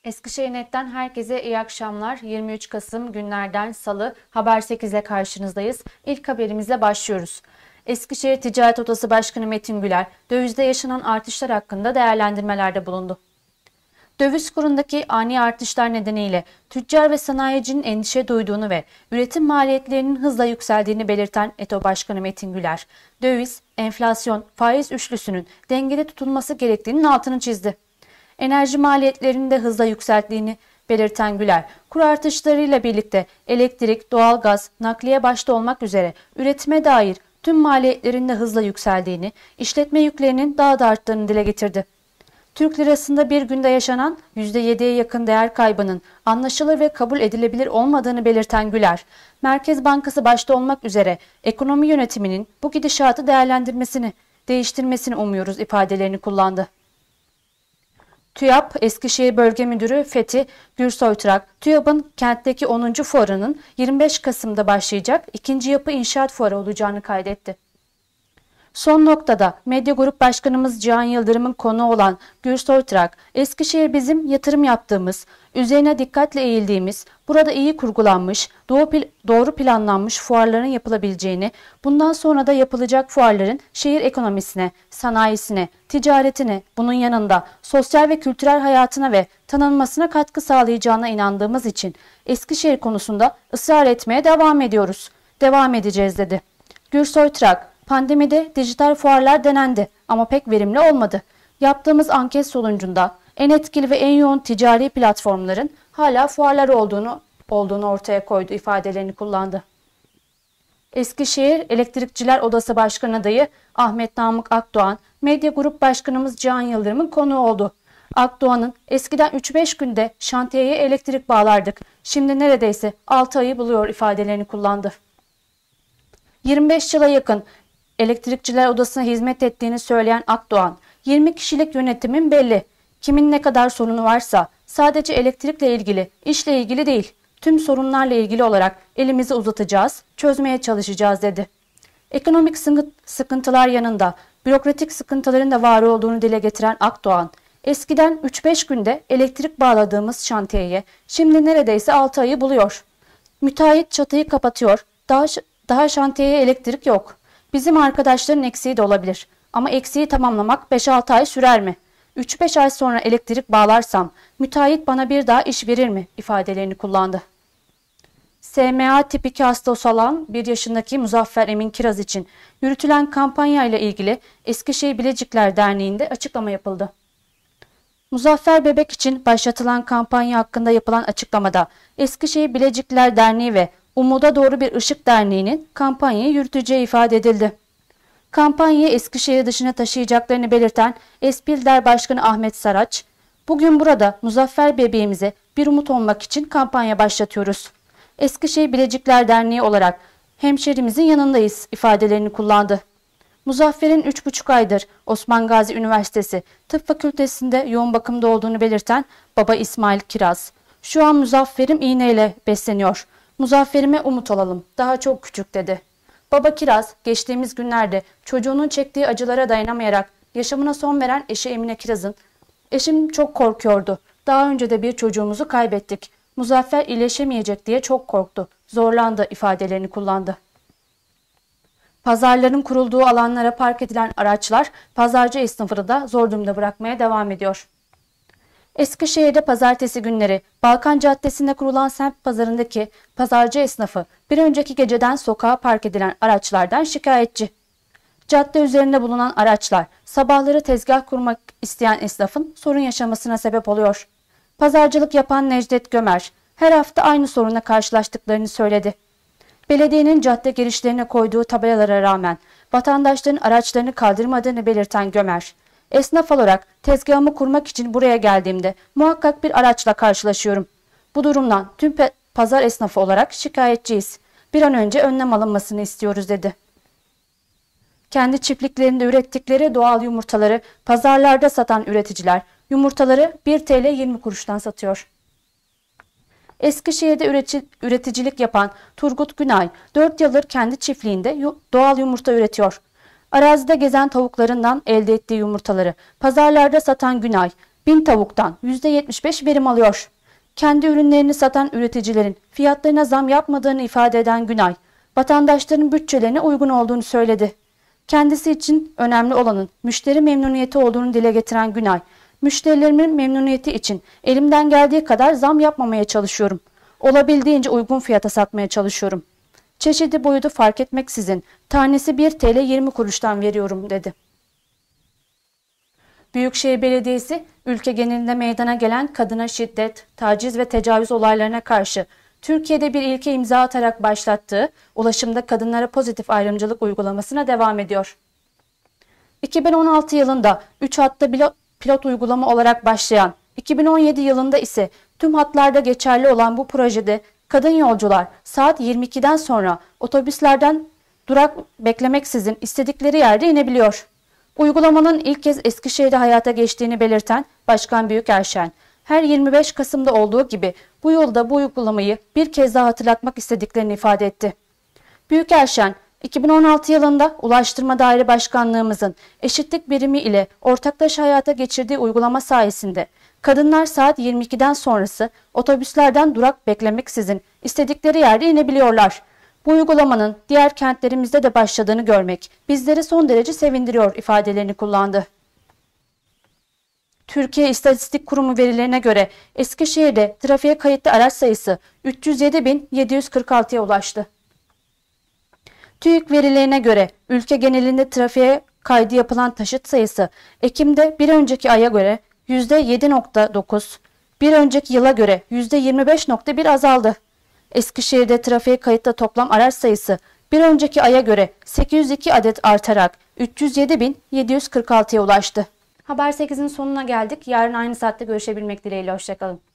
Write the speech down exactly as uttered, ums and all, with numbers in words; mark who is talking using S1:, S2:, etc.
S1: Eskişehir Net'ten herkese iyi akşamlar. yirmi üç Kasım günlerden Salı Haber sekiz ile karşınızdayız. İlk haberimizle başlıyoruz. Eskişehir Ticaret Odası Başkanı Metin Güler, dövizde yaşanan artışlar hakkında değerlendirmelerde bulundu. Döviz kurundaki ani artışlar nedeniyle tüccar ve sanayicinin endişe duyduğunu ve üretim maliyetlerinin hızla yükseldiğini belirten E T O Başkanı Metin Güler, döviz, enflasyon, faiz üçlüsünün dengede tutulması gerektiğinin altını çizdi. Enerji maliyetlerinin de hızla yükseldiğini belirten Güler, kur artışlarıyla birlikte elektrik, doğalgaz, nakliye başta olmak üzere üretime dair tüm maliyetlerin de hızla yükseldiğini, işletme yüklerinin daha da arttığını dile getirdi. Türk lirasında bir günde yaşanan yüzde yediye yakın değer kaybının anlaşılır ve kabul edilebilir olmadığını belirten Güler, Merkez Bankası başta olmak üzere ekonomi yönetiminin bu gidişatı değerlendirmesini, değiştirmesini umuyoruz ifadelerini kullandı. TÜYAP Eskişehir Bölge Müdürü Fethi Gürsoytrak, TÜYAP'ın kentteki onuncu fuarının yirmi beş Kasım'da başlayacak ikinci yapı inşaat fuarı olacağını kaydetti. Son noktada Medya Grup Başkanımız Cihan Yıldırım'ın konuğu olan Gürsoytrak, Eskişehir bizim yatırım yaptığımız, üzerine dikkatle eğildiğimiz, burada iyi kurgulanmış, doğru planlanmış fuarların yapılabileceğini, bundan sonra da yapılacak fuarların şehir ekonomisine, sanayisine, ticaretine, bunun yanında sosyal ve kültürel hayatına ve tanınmasına katkı sağlayacağına inandığımız için Eskişehir konusunda ısrar etmeye devam ediyoruz, devam edeceğiz dedi. Gürsoytrak, pandemide dijital fuarlar denendi ama pek verimli olmadı. Yaptığımız anket sonucunda en etkili ve en yoğun ticari platformların hala fuarlar olduğunu, olduğunu ortaya koydu ifadelerini kullandı. Eskişehir Elektrikçiler Odası Başkanı adayı Ahmet Namık Akdoğan, Medya Grup Başkanımız Cihan Yıldırım'ın konuğu oldu. Akdoğan'ın eskiden üç beş günde şantiyeye elektrik bağlardık, şimdi neredeyse altı ayı buluyor ifadelerini kullandı. yirmi beş yıla yakın Elektrikçiler Odası'na hizmet ettiğini söyleyen Akdoğan, yirmi kişilik yönetimin belli. Kimin ne kadar sorunu varsa sadece elektrikle ilgili, işle ilgili değil, tüm sorunlarla ilgili olarak elimizi uzatacağız, çözmeye çalışacağız dedi. Ekonomik sıkıntılar yanında bürokratik sıkıntıların da var olduğunu dile getiren Akdoğan, eskiden üç beş günde elektrik bağladığımız şantiyeye şimdi neredeyse altı ayı buluyor. Müteahhit çatıyı kapatıyor, daha, daha şantiyeye elektrik yok. Bizim arkadaşların eksiği de olabilir ama eksiği tamamlamak beş altı ay sürer mi? üç beş ay sonra elektrik bağlarsam müteahhit bana bir daha iş verir mi ifadelerini kullandı. S M A tip iki hastası olan bir yaşındaki Muzaffer Emin Kiraz için yürütülen kampanya ile ilgili Eskişehir Bilecikler Derneği'nde açıklama yapıldı. Muzaffer bebek için başlatılan kampanya hakkında yapılan açıklamada Eskişehir Bilecikler Derneği ve Umuda Doğru Bir Işık Derneği'nin kampanyayı yürüteceği ifade edildi. Kampanyayı Eskişehir dışına taşıyacaklarını belirten Espilder Başkanı Ahmet Saraç, "Bugün burada Muzaffer bebeğimize bir umut olmak için kampanya başlatıyoruz. Eskişehir Bilecikler Derneği olarak hemşerimizin yanındayız" ifadelerini kullandı. Muzaffer'in üç buçuk aydır Osman Gazi Üniversitesi Tıp Fakültesi'nde yoğun bakımda olduğunu belirten baba İsmail Kiraz, "Şu an Muzaffer'im iğneyle besleniyor. Muzaffer'ime umut olalım, daha çok küçük" dedi. Baba Kiraz, geçtiğimiz günlerde çocuğunun çektiği acılara dayanamayarak yaşamına son veren eşi Emine Kiraz'ın, "Eşim çok korkuyordu. Daha önce de bir çocuğumuzu kaybettik. Muzaffer iyileşemeyecek diye çok korktu, zorlandı" ifadelerini kullandı. Pazarların kurulduğu alanlara park edilen araçlar pazarcı esnafını da zor durumda bırakmaya devam ediyor. Eskişehir'de pazartesi günleri Balkan Caddesi'nde kurulan semt pazarındaki pazarcı esnafı bir önceki geceden sokağa park edilen araçlardan şikayetçi. Cadde üzerinde bulunan araçlar sabahları tezgah kurmak isteyen esnafın sorun yaşamasına sebep oluyor. Pazarcılık yapan Necdet Gömer her hafta aynı sorunla karşılaştıklarını söyledi. Belediyenin cadde girişlerine koyduğu tabelalara rağmen vatandaşların araçlarını kaldırmadığını belirten Gömer, "Esnaf olarak tezgahımı kurmak için buraya geldiğimde muhakkak bir araçla karşılaşıyorum. Bu durumdan tüm pazar esnafı olarak şikayetçiyiz. Bir an önce önlem alınmasını istiyoruz" dedi. Kendi çiftliklerinde ürettikleri doğal yumurtaları pazarlarda satan üreticiler yumurtaları bir TL yirmi kuruştan satıyor. Eskişehir'de üreticilik yapan Turgut Günay dört yıldır kendi çiftliğinde doğal yumurta üretiyor. Arazide gezen tavuklarından elde ettiği yumurtaları pazarlarda satan Günay, bin tavuktan yüzde yetmiş beş verim alıyor. Kendi ürünlerini satan üreticilerin fiyatlarına zam yapmadığını ifade eden Günay, vatandaşların bütçelerine uygun olduğunu söyledi. Kendisi için önemli olanın müşteri memnuniyeti olduğunu dile getiren Günay, müşterilerimin memnuniyeti için elimden geldiği kadar zam yapmamaya çalışıyorum. Olabildiğince uygun fiyata satmaya çalışıyorum. Çeşidi boyutu fark etmeksizin tanesi bir TL yirmi kuruştan veriyorum dedi. Büyükşehir Belediyesi, ülke genelinde meydana gelen kadına şiddet, taciz ve tecavüz olaylarına karşı Türkiye'de bir ilke imza atarak başlattığı ulaşımda kadınlara pozitif ayrımcılık uygulamasına devam ediyor. iki bin on altı yılında üç hatta pilot uygulama olarak başlayan, iki bin on yedi yılında ise tüm hatlarda geçerli olan bu projede kadın yolcular saat yirmi ikiden sonra otobüslerden durak beklemeksizin istedikleri yerde inebiliyor. Uygulamanın ilk kez Eskişehir'de hayata geçtiğini belirten Başkan Büyükerşen, her yirmi beş Kasım'da olduğu gibi bu yılda bu uygulamayı bir kez daha hatırlatmak istediklerini ifade etti. Büyükerşen, iki bin on altı yılında Ulaştırma Daire Başkanlığımızın eşitlik birimi ile ortaklaşa hayata geçirdiği uygulama sayesinde kadınlar saat yirmi ikiden sonrası otobüslerden durak beklemeksizin istedikleri yerde inebiliyorlar. Bu uygulamanın diğer kentlerimizde de başladığını görmek bizleri son derece sevindiriyor ifadelerini kullandı. Türkiye İstatistik Kurumu verilerine göre Eskişehir'de trafiğe kayıtlı araç sayısı üç yüz yedi bin yedi yüz kırk altıya ulaştı. TÜİK verilerine göre ülke genelinde trafiğe kaydı yapılan taşıt sayısı Ekim'de bir önceki aya göre yüzde yedi nokta dokuz, bir önceki yıla göre yüzde yirmi beş nokta bir azaldı. Eskişehir'de trafiğe kayıtlı toplam araç sayısı bir önceki aya göre sekiz yüz iki adet artarak üç yüz yedi bin yedi yüz kırk altıya ulaştı. Haber sekizin sonuna geldik. Yarın aynı saatte görüşebilmek dileğiyle. Hoşçakalın.